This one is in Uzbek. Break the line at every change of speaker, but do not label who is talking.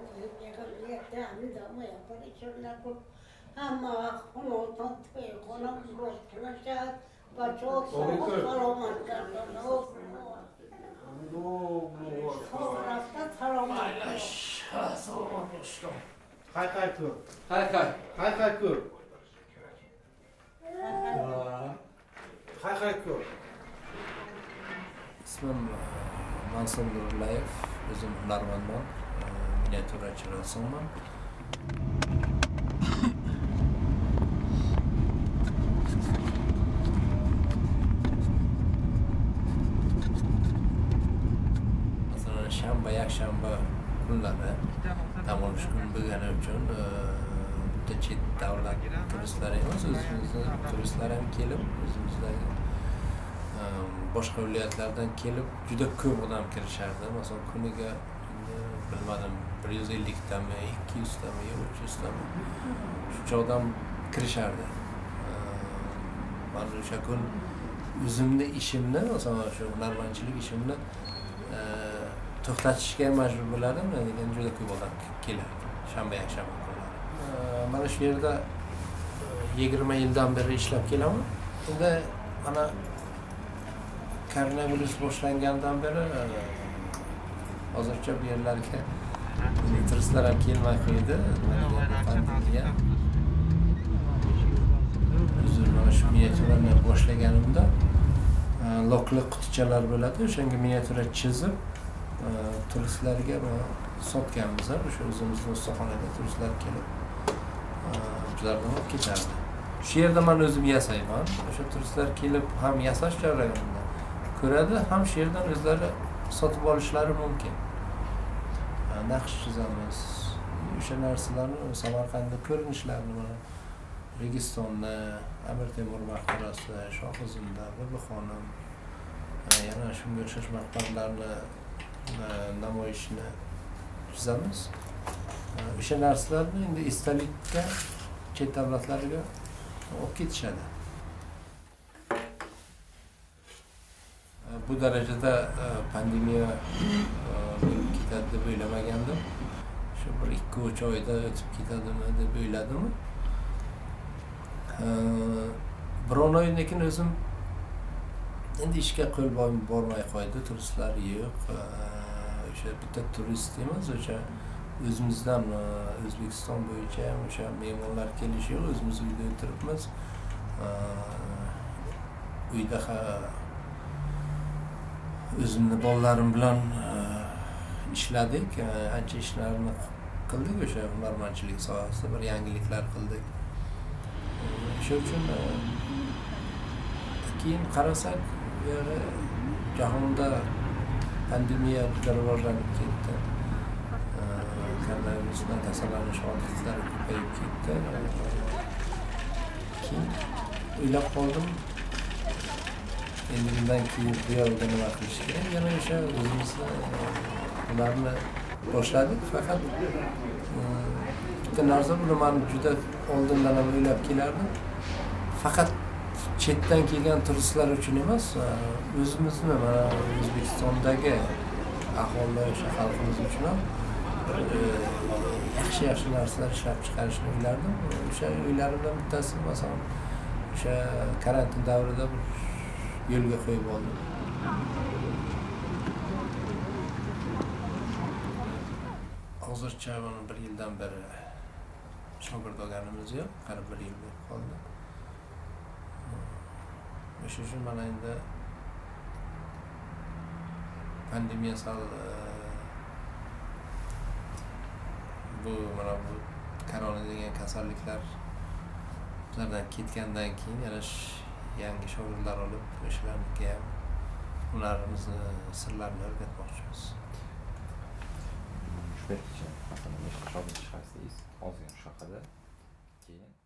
İsmim Mansur Nurlayev, özüm hunarmandman, miniatyurachi rassomman. Masalan, shanba, yakshanba kunlari dam olish kuni bo'lgani uchun bitta chet davlat turistlari emas, o'zimizning turistlar ham kelib, o'zimizdagi boshqa viloyatlardan kelib juda ko'p odam kirishardi. Masalan, kuniga bilmadim 150 tami, 200 tami, 300 tami shuncha odam kirishardi. Men o'sha kun o'zimni ishimni, masalan, shu hunarmandchilik ishimni to'xtatishga majbur bo'ladim, lekin juda ko'p odam kelardi shanba, yakshanba kunlari. Mana shu yerda 20 yildan beri ishlab kelaman. Endi mana koronavirus boshlangandan beri hozircha bu yerlarga turistlar ham kelmay qo'ydi. Pandemiya. O'zim mana shu miniatyurani boshlaganimda lokli qutichalar bo'ladi, o'shanga miniatyura chizib turistlarga sotganmiz. O'sha o'zimizning ustaxonaga turistlar kelib ulardan olib ketardi. Shu yerda men o'zim yasayman. O'sha turistlar kelib ham yasash jarayonida ko'radi, ham shu yerdan o'zlari sotib olishlari mumkin. Naqsh chizamiz. O'sha narsalarni Samarqandda ko'rinishlarini mana Registonni, Amir Temur maqbarasi, Shohizimda, Birbixonim, yana shunga o'xshash maqbaralarni namoyishini chizamiz. O'sha narsalarni endi esdalikka chet davlatlarga olib ketishadi. Bu darajada pandemiya ketadi deb o'ylamagandim. Shu bir 2-3 oyda o'tib ketadimi deb o'yladim. Biron oydan keyin o'zim endi ishga qo'l bormay qo'ydi, turistlar yo'q. O'sha bitta turist emas, o'sha o'zimizdan O'zbekiston bo'yicha ham o'sha mehmonlar kelishi yo'q, o'zimiz uyda o'tiribmiz. Uyda o'zimni bolalarim bilan ishladik, ancha ishlarni qildik, o'sha hunarmandchilik sohasida bir yangiliklar qildik. Shu uchun keyin qarasak, jahonda pandemiya juda rivojlanib ketdi. Koronavirusdan kasallanish holatlari ko'payib ketdi. Keyin o'ylab qoldim, endi bundan keyin bu yo'lda nima qilish kerak? Yana o'sha o'zimizni ularni boshladik. Faqat bitta narsa, buni men juda oldindan ham o'ylab kelardim. Faqat chetdan kelgan turistlar uchun emas, o'zimizni mana O'zbekistondagi aholi, o'sha xalqimiz uchun ham yaxshi narsalar ishlab chiqarishni o'ylardim. O'sha o'ylarimdan bittasi, masalan, o'sha karantin davrida bir yo'lga qo'yib oldim. Hozircha mana 1 yildan beri shogird olganimiz yo'q, qarib 1 yil bo'lib qoldi. O'sha uchun mana endi pandemiya bu mana bu korona degan kasalliklardan ketgandan keyin yana yangi shogirdlar olib, o'shalarga ham hunarimizni, sirlarini o'rgatmoqchimiz.
Shu paytgacha masalan nechta shogird chiqarsangiz, ozgina shu haqida keyin